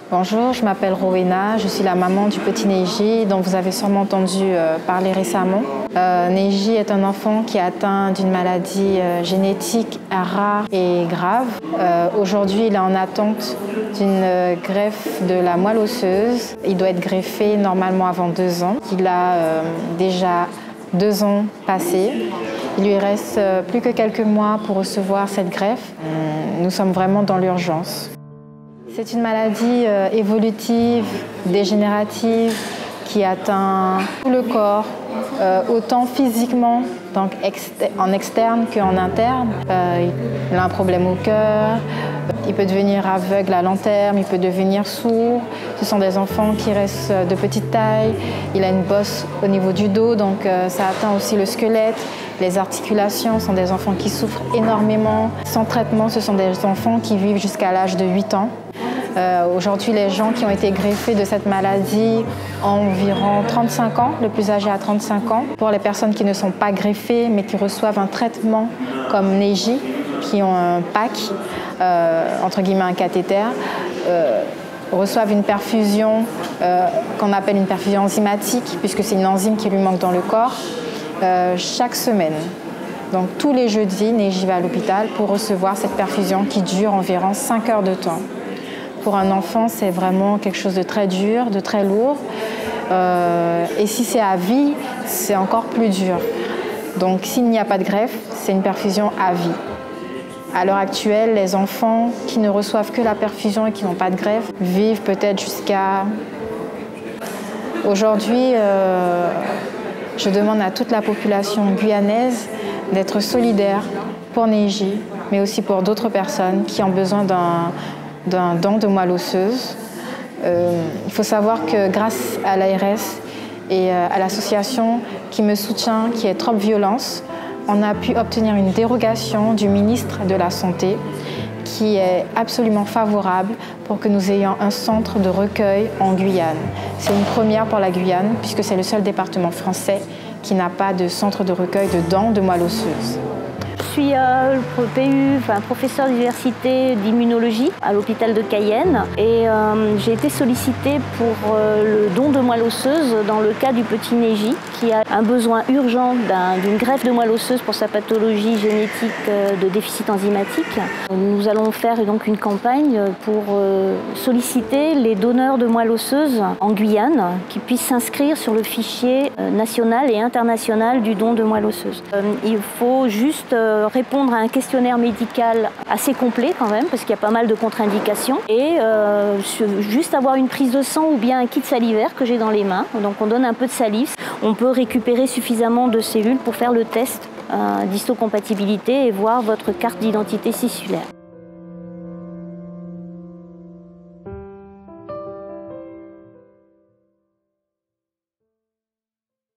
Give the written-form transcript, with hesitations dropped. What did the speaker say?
Bonjour, je m'appelle Rowena, je suis la maman du petit Neji dont vous avez sûrement entendu parler récemment. Neji est un enfant qui est atteint d'une maladie génétique rare et grave. Aujourd'hui, il est en attente d'une greffe de la moelle osseuse. Il doit être greffé normalement avant 2 ans. Il a déjà 2 ans passés. Il lui reste plus que quelques mois pour recevoir cette greffe. Nous sommes vraiment dans l'urgence. C'est une maladie évolutive, dégénérative, qui atteint tout le corps, autant physiquement, donc en externe qu'en interne. Il a un problème au cœur, il peut devenir aveugle à long terme, il peut devenir sourd. Ce sont des enfants qui restent de petite taille. Il a une bosse au niveau du dos, donc ça atteint aussi le squelette. Les articulations sont des enfants qui souffrent énormément. Sans traitement, ce sont des enfants qui vivent jusqu'à l'âge de 8 ans. Aujourd'hui, les gens qui ont été greffés de cette maladie ont environ 35 ans, le plus âgé a 35 ans. Pour les personnes qui ne sont pas greffées, mais qui reçoivent un traitement comme Neji, qui ont un PAC, entre guillemets un cathéter, reçoivent une perfusion qu'on appelle une perfusion enzymatique, puisque c'est une enzyme qui lui manque dans le corps, chaque semaine. Donc tous les jeudis, Neji va à l'hôpital pour recevoir cette perfusion qui dure environ 5 heures de temps. Pour un enfant, c'est vraiment quelque chose de très dur, de très lourd. Et si c'est à vie, c'est encore plus dur. Donc s'il n'y a pas de greffe, c'est une perfusion à vie. À l'heure actuelle, les enfants qui ne reçoivent que la perfusion et qui n'ont pas de greffe vivent peut-être jusqu'à... Aujourd'hui, je demande à toute la population guyanaise d'être solidaire pour Neji, mais aussi pour d'autres personnes qui ont besoin d'un don de moelle osseuse. Il faut savoir que grâce à l'ARS et à l'association qui me soutient, qui est Trop Violence, on a pu obtenir une dérogation du ministre de la Santé qui est absolument favorable pour que nous ayons un centre de recueil en Guyane. C'est une première pour la Guyane puisque c'est le seul département français qui n'a pas de centre de recueil de dons de moelle osseuse. Je suis professeur d'université d'immunologie à l'hôpital de Cayenne et j'ai été sollicitée pour le don de moelle osseuse dans le cas du petit Neji qui a un besoin urgent d'une greffe de moelle osseuse pour sa pathologie génétique de déficit enzymatique. Nous allons faire donc une campagne pour solliciter les donneurs de moelle osseuse en Guyane qui puissent s'inscrire sur le fichier national et international du don de moelle osseuse. Il faut juste répondre à un questionnaire médical assez complet quand même, parce qu'il y a pas mal de contre-indications, et juste avoir une prise de sang ou bien un kit salivaire que j'ai dans les mains. Donc on donne un peu de salive, on peut récupérer suffisamment de cellules pour faire le test d'histocompatibilité et voir votre carte d'identité cellulaire.